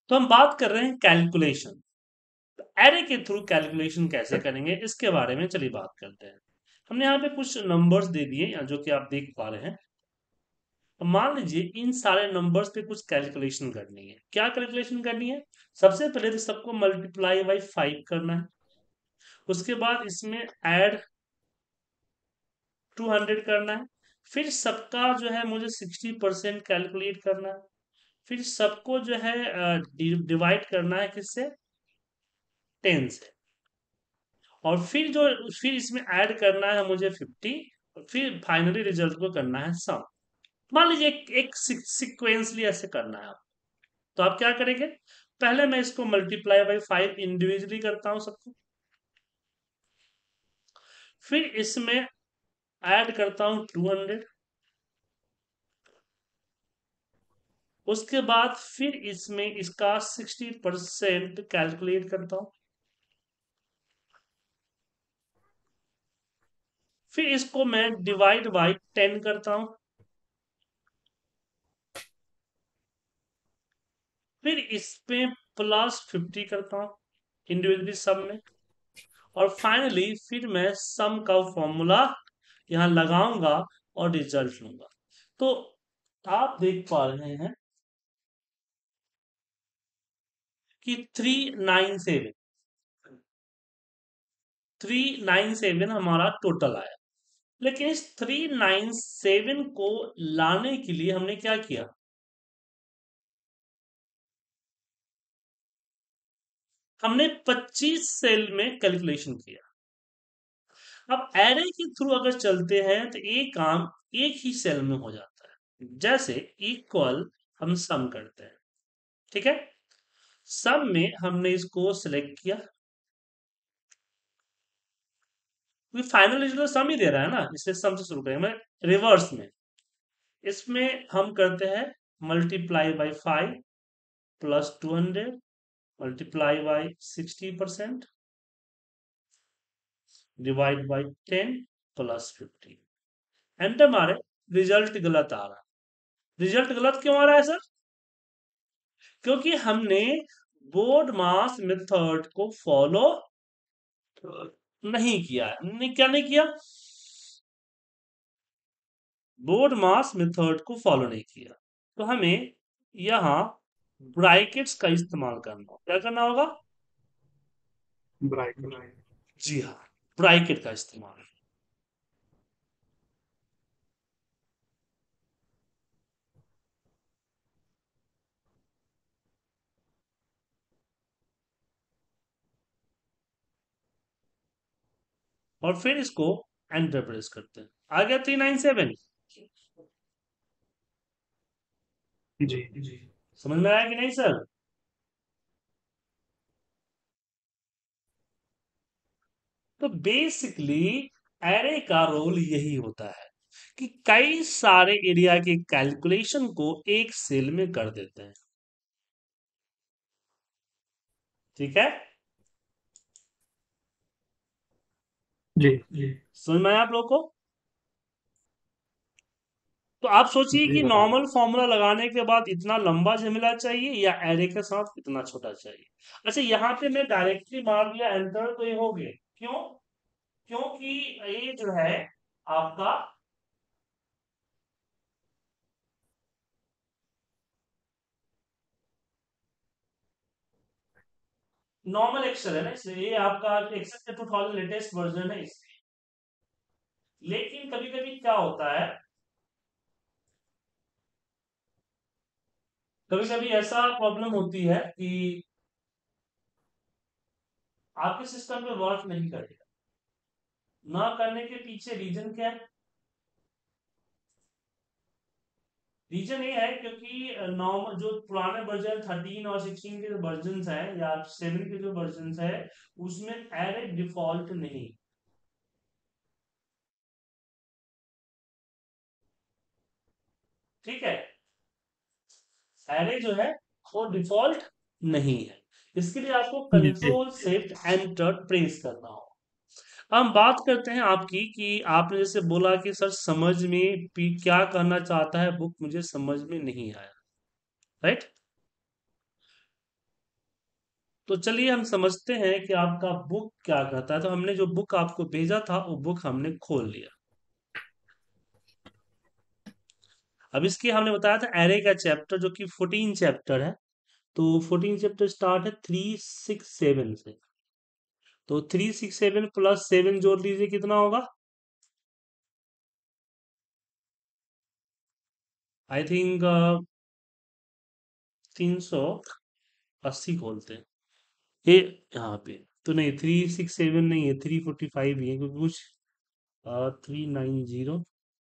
तो हम बात कर रहे हैं कैलकुलेशन। एरे के थ्रू कैलकुलेशन कैसे करेंगे इसके बारे में चलिए बात करते हैं। हमने यहाँ पे कुछ नंबर्स दे दिए जो कि आप देख पा रहे हैं। तो मान लीजिए इन सारे नंबर्स पे कुछ कैलकुलेशन करनी है। क्या कैलकुलेशन करनी है? सबसे पहले तो सबको मल्टीप्लाई बाई 5 करना है। उसके बाद इसमें ऐड 200 करना है। फिर सबका जो है मुझे 60% कैलकुलेट करना है। फिर सबको जो है डिवाइड करना है किससे? 10 से। और फिर इसमें ऐड करना है मुझे 50। फिर फाइनली रिजल्ट को करना है सम। मान लीजिए एक सिक्वेंसली ऐसे करना है आप। तो आप क्या करेंगे? पहले मैं इसको मल्टीप्लाई बाई 5 इंडिविजुअली करता हूं सबको। फिर इसमें ऐड करता हूं 200। उसके बाद फिर इसमें इसका 60% कैलकुलेट करता हूं। फिर इसको मैं डिवाइड बाई 10 करता हूं। फिर इस पे प्लस 50 करता हूं इंडिविजुअली सम में। और फाइनली फिर मैं सम का फॉर्मूला यहां लगाऊंगा और रिजल्ट लूंगा। तो आप देख पा रहे हैं कि 397 397 हमारा टोटल आया। लेकिन इस 397 को लाने के लिए हमने क्या किया? हमने 25 सेल में कैलकुलेशन किया। अब एरे के थ्रू अगर चलते हैं तो ये काम एक ही सेल में हो जाता है। जैसे इक्वल हम सम करते हैं। ठीक है। सम में हमने इसको सिलेक्ट किया। फाइनल रिजल्ट सम ही दे रहा है ना, इसलिए सम से शुरू करेंगे। मैं रिवर्स में इसमें हम करते हैं multiply by 5 plus 200 multiply by 60% divide by 10 plus 50। Enter मारे। रिजल्ट गलत आ रहा है। रिजल्ट गलत क्यों आ रहा है सर? क्योंकि हमने बोर्ड मास मेथड को फॉलो नहीं किया है। क्या नहीं किया? बोर्ड मास मेथड को फॉलो नहीं किया। तो हमें यहां ब्रैकेट्स का इस्तेमाल करना होगा। क्या करना होगा? ब्राइट। जी हाँ, ब्रैकेट का इस्तेमाल। और फिर इसको एंटर प्रेस करते हैं। आ गया 397। जी। समझ में आया कि नहीं सर? तो बेसिकली एरे का रोल यही होता है कि कई सारे एरिया के कैलकुलेशन को एक सेल में कर देते हैं। ठीक है। जी। समझ में आया आप लोग को? तो आप सोचिए जी कि बताइए। नॉर्मल फॉर्मूला लगाने के बाद इतना लंबा झमेला चाहिए या एरे के साथ इतना छोटा चाहिए? अच्छा, यहाँ पे मैं डायरेक्टली मार दिया एंटर तो ये हो गया। क्यों? क्योंकि ये जो है आपका नॉर्मल एक्सेल है ना, इसलिए ये आपका एक्सेल का 2000 लेटेस्ट वर्जन है इसलिए। लेकिन कभी कभी क्या होता है, कभी कभी ऐसा प्रॉब्लम होती है कि आपके सिस्टम पे वर्क नहीं करेगा। ना करने के पीछे रीजन क्या है? रीजन ये है क्योंकि नॉर्मल जो पुराने वर्जन 13 और 16 के जो वर्जन है या 7 के जो वर्जन है उसमें एरे डिफॉल्ट नहीं। ठीक है। एरे जो है वो डिफॉल्ट नहीं है। इसके लिए आपको जी। कंट्रोल शिफ्ट एंटर प्रेस करना हो। हम बात करते हैं आपकी कि आपने जैसे बोला कि सर समझ में क्या कहना चाहता है बुक मुझे समझ में नहीं आया। राइट। तो चलिए हम समझते हैं कि आपका बुक क्या कहता है। तो हमने जो बुक आपको भेजा था वो बुक हमने खोल लिया। अब इसकी हमने बताया था एरे का चैप्टर जो कि 14 चैप्टर है। तो 14 चैप्टर स्टार्ट है 367 से। तो 367 प्लस 7 जोड़ लीजिए, कितना होगा? आई थिंक 380 खोलते हैं ये यहाँ पे। तो नहीं, 367 नहीं है, 345 ही है, क्योंकि कुछ 390।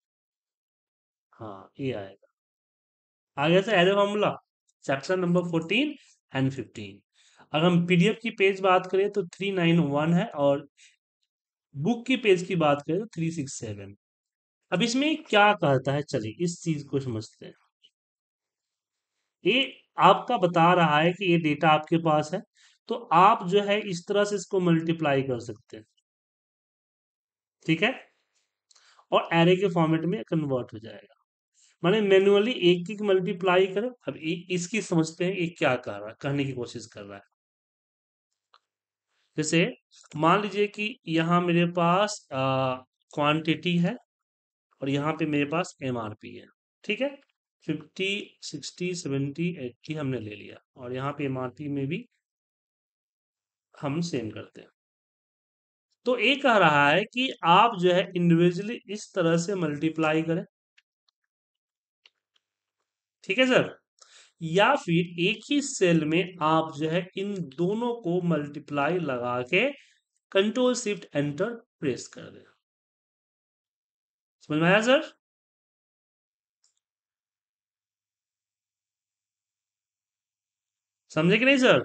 हाँ, ये आएगा। आगे से array formula, chapter number 14 and 15। अगर हम पीडीएफ की पेज बात करें तो 391 है, और बुक की पेज की बात करें तो 367। अब इसमें क्या कहता है, चलिए इस चीज को समझते हैं। ये आपका बता रहा है कि ये डेटा आपके पास है, तो आप जो है इस तरह से इसको मल्टीप्लाई कर सकते हैं। ठीक है, और एरे के फॉर्मेट में कन्वर्ट हो जाएगा। माने मैन्युअली एक एक मल्टीप्लाई करें। अब इसकी समझते हैं ये क्या कर रहा है, कहने की कोशिश कर रहा है। जैसे मान लीजिए कि यहाँ मेरे पास क्वांटिटी है, और यहाँ पे मेरे पास एमआरपी है। ठीक है, 50, 60, 70, 80 हमने ले लिया, और यहाँ पे एमआरपी में भी हम सेम करते हैं। तो ये कह रहा है कि आप जो है इंडिविजुअली इस तरह से मल्टीप्लाई करें। ठीक है सर, या फिर एक ही सेल में आप जो है इन दोनों को मल्टीप्लाई लगा के कंट्रोल शिफ्ट एंटर प्रेस कर दें। समझ में आया सर? समझे कि नहीं सर?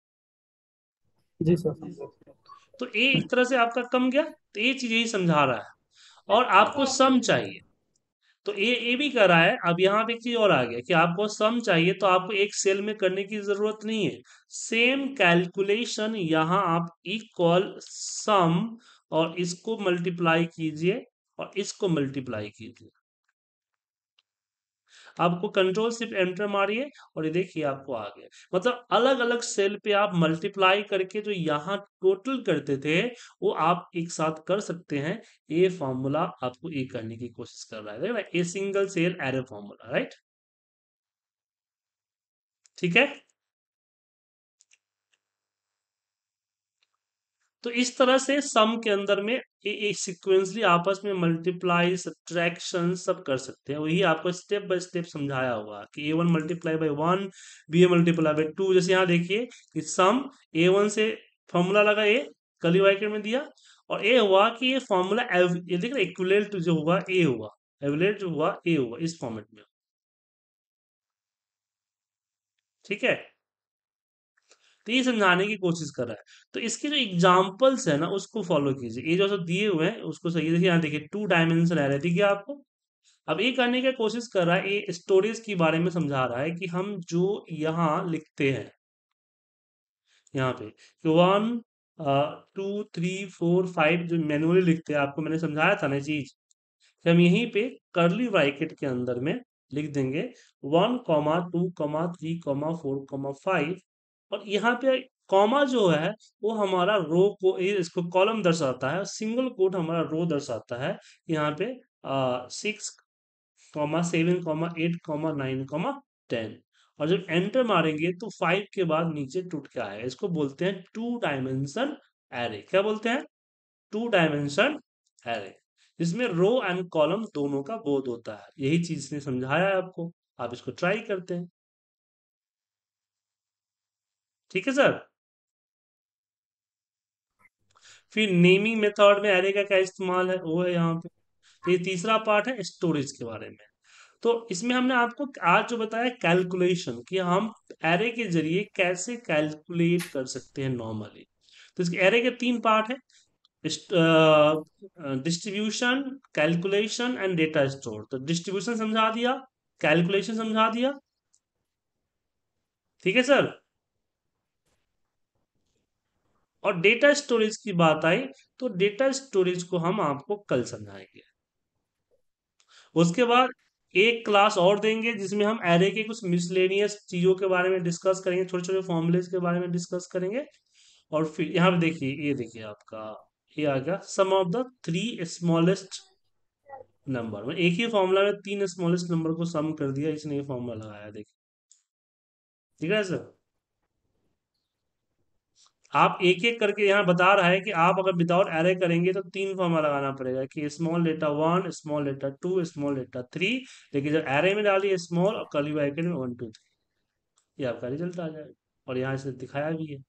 जी सर, समझे। तो ये एक तरह से आपका कम गया। तो ये चीज यही समझा रहा है। और आपको सम चाहिए, तो ये भी कर रहा है। अब यहाँ पे एक चीज और आ गया कि आपको सम चाहिए, तो आपको एक सेल में करने की जरूरत नहीं है। सेम कैलकुलेशन यहाँ आप इक्वल सम, और इसको मल्टीप्लाई कीजिए, और इसको मल्टीप्लाई कीजिए। आपको कंट्रोल सिर्फ एंटर मारिए, और ये देखिए आपको आ गया। मतलब अलग अलग सेल पे आप मल्टीप्लाई करके जो यहाँ टोटल करते थे, वो आप एक साथ कर सकते हैं। ये फॉर्मूला आपको ये करने की कोशिश कर रहा है, देखना, a single cell array formula, right? ठीक है, तो इस तरह से सम के अंदर में ये सिक्वेंसली आपस में मल्टीप्लाई सब्ट्रैक्शन सब कर सकते हैं। वही आपको स्टेप बाय स्टेप समझाया होगा कि A one multiply by one, B A multiply by two. जैसे यहाँ देखिए कि सम ए वन से फॉर्मूला लगा, ए कर्ली ब्रैकेट में दिया, और ए हुआ कि ये फॉर्मूला ये देख रहे इक्विवेलेंट जो हुआ ए हुआ, एवलेट जो हुआ ए हुआ, इस फॉर्मेट में। ठीक है, तो ये समझाने की कोशिश कर रहा है। तो इसके जो एग्जाम्पल्स है ना उसको फॉलो कीजिए। ये जो सब दिए हुए हैं उसको सही देखिए। यहाँ देखिए 2 डायमेंशन एरे दिख गया आपको। अब ये करने की कोशिश कर रहा है, ये स्टोरेज के बारे में समझा रहा है कि हम जो यहाँ लिखते हैं, यहाँ पे कि 1, 2, 3, 4, 5 जो मैनुअली लिखते हैं, आपको मैंने समझाया था ना चीज, कि हम यहीं पे कर्ली ब्रैकेट के अंदर में लिख देंगे 1, 2, 3, 4, और यहाँ पे कॉमा जो है वो हमारा रो को, ये इसको कॉलम दर्शाता है, सिंगल कोट हमारा रो दर्शाता है। यहाँ पे 6, 7, 8, 9, 10। और जब एंटर मारेंगे तो 5 के बाद नीचे टूट के आएगा। इसको बोलते हैं 2 डायमेंशन एरे। क्या बोलते हैं? 2 डायमेंशन एरे, जिसमें रो एंड कॉलम दोनों का बोध होता है। यही चीज ने समझाया है आपको। आप इसको ट्राई करते हैं। ठीक है सर। फिर नेमिंग मेथड में एरे का क्या इस्तेमाल है वो है यहाँ पे। तो ये तीसरा पार्ट है स्टोरेज के बारे में। तो इसमें हमने आपको आज जो बताया कैलकुलेशन, कि हम एरे के जरिए कैसे कैलकुलेट कर सकते हैं नॉर्मली। तो इसके एरे के 3 पार्ट है, distribution, calculation and data store. तो डिस्ट्रीब्यूशन समझा दिया, कैलकुलेशन समझा दिया। ठीक है सर। और डेटा स्टोरेज की बात आई, तो डेटा स्टोरेज को हम आपको कल समझाएंगे। उसके बाद एक क्लास और देंगे जिसमें हम एरे के कुछ मिसलेनियस चीजों के बारे में डिस्कस करेंगे, छोटे छोटे फॉर्मूलेस के बारे में डिस्कस करेंगे। और फिर यहाँ पे देखिए, ये देखिए आपका, ये आ गया sum of the three smallest number में, एक ही फॉर्मूला में तीन स्मॉलेस्ट नंबर को सम कर दिया, इसने ये फॉर्मूला लगाया, देखिए। ठीक है सर। आप एक एक करके यहाँ बता रहा है कि आप अगर विदाउट एरे करेंगे तो तीन फॉर्मूला लगाना पड़ेगा, कि small letter one, small letter two, small letter three. लेकिन जब एरे में डालिए स्मॉल और कर्ली ब्रैकेट में वन टू थ्री, ये आपका रिजल्ट आ जाएगा। और यहाँ से दिखाया भी है।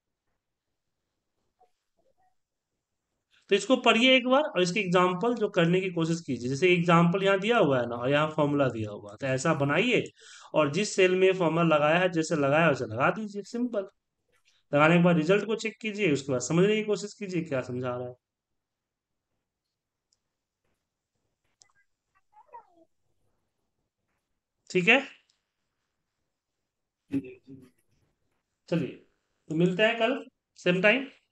तो इसको पढ़िए एक बार, और इसके एग्जाम्पल जो करने की कोशिश कीजिए। जैसे एग्जाम्पल यहाँ दिया हुआ है ना, और यहाँ फॉर्मूला दिया हुआ है, तो ऐसा बनाइए। और जिस सेल में फॉर्मूला लगाया है, जैसे लगाया है वैसे लगा दीजिए, सिंपल। लगाने के बाद रिजल्ट को चेक कीजिए, उसके बाद समझने की कोशिश कीजिए क्या समझा रहा है। ठीक है। जी जी। चलिए, तो मिलते हैं कल सेम टाइम।